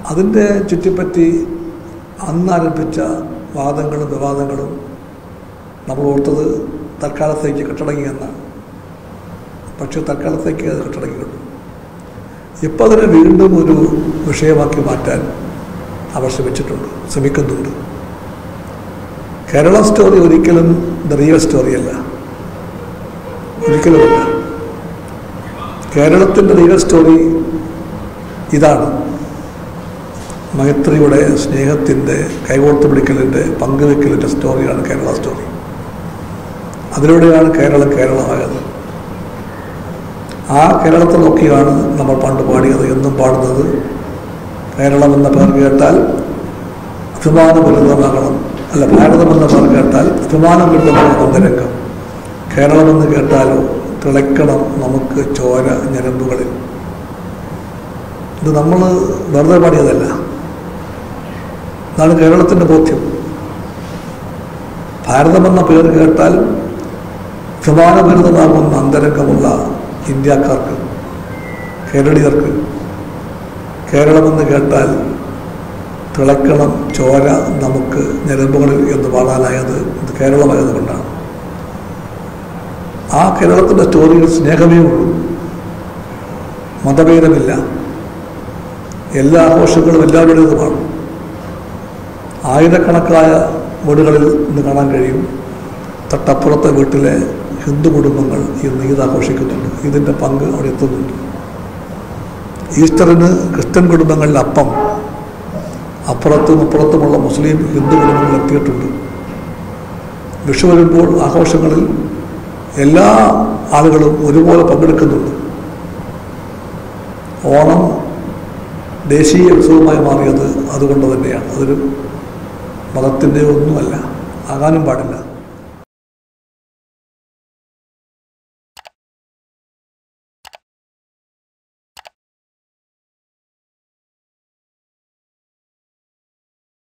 അതിൻ്റെ ചുറ്റിപ്പറ്റി അന്ന് ആരംഭിച്ച വാദങ്ങളും വിവാദങ്ങളും നമ്മൾ ഓർത്തത് തൽക്കാലത്തേക്ക് കെട്ടടങ്ങിയെന്നാണ്. പക്ഷേ തൽക്കാലത്തേക്ക് അത് കെട്ടടങ്ങിയുള്ളൂ. ഇപ്പം അതിനെ വീണ്ടും ഒരു വിഷയമാക്കി മാറ്റാൻ അവർ ശ്രമിക്കുന്നുണ്ട്. കേരള സ്റ്റോറി ഒരിക്കലും ദ റിയൽ സ്റ്റോറിയല്ല, ഒരിക്കലുമല്ല. കേരളത്തിൻ്റെ റിയൽ സ്റ്റോറി ഇതാണ്. മൈത്രിയുടെ, സ്നേഹത്തിൻ്റെ, കൈകോർത്ത് പിടിക്കലിൻ്റെ, പങ്കുവെക്കലിൻ്റെ സ്റ്റോറിയാണ് കേരള സ്റ്റോറി. അതിലൂടെയാണ് കേരളമായത്. ആ കേരളത്തെ നോക്കിയാണ് നമ്മൾ പണ്ട് പാടിയത്, എന്നും പാടുന്നത്. കേരളം എന്ന പേർ കേട്ടാൽ അഭിമാനപരിതമാകണം, അല്ല, ഭാരതമെന്ന പേർ കേട്ടാൽ അഭിമാനപരിതമാകുന്ന രംഗം. കേരളമെന്ന് കേട്ടാലോ തിളയ്ക്കണം നമുക്ക് ചോര ഞരമ്പുകളിൽ. ഇത് നമ്മൾ വെറുതെ പാടിയതല്ല, ഇതാണ് കേരളത്തിൻ്റെ ബോധ്യം. ഭാരതമെന്ന പേര് കേട്ടാൽ അഭിമാനപരിതമാകുന്ന അന്തരംഗമുള്ള ഇന്ത്യക്കാർക്ക്, കേരളീയർക്ക് കേരളമെന്ന് കേട്ടാൽ തിളയ്ക്കണം ചോര നമുക്ക് ഞരമ്പുകളിൽ എന്ന് പാടാനായത് ഇത് കേരളമായതുകൊണ്ടാണ്. ആ കേരളത്തിൻ്റെ സ്റ്റോറിയിൽ സ്നേഹമേ ഉള്ളൂ, മതഭേദമില്ല. എല്ലാ ആഘോഷങ്ങളും എല്ലാവരുടേതുമാണ്. ആയിരക്കണക്കായ വീടുകളിൽ ഇന്ന് കാണാൻ കഴിയും തൊട്ടപ്പുറത്തെ വീട്ടിലെ ഹിന്ദു കുടുംബങ്ങൾ ഇന്ന് ഈദ് ആഘോഷിക്കുന്നുണ്ട്. ഇതിൻ്റെ പങ്ക് അവിടെ എത്തുന്നുണ്ട്. ഈസ്റ്ററിന് ക്രിസ്ത്യൻ കുടുംബങ്ങളിൽ അപ്പം അപ്പുറത്തുമുള്ള മുസ്ലിം ഹിന്ദു കുടുംബങ്ങൾ എത്തിയിട്ടുണ്ട്. വിഷു വരുമ്പോൾ ആഘോഷങ്ങളിൽ എല്ലാ ആളുകളും ഒരുപോലെ പങ്കെടുക്കുന്നുണ്ട്. ഓണം ദേശീയ ഉത്സവമായി മാറിയത് അതുകൊണ്ട് തന്നെയാണ്. അതൊരു മതത്തിൻ്റെ ഒന്നുമല്ല, ആകാനും പാടില്ല.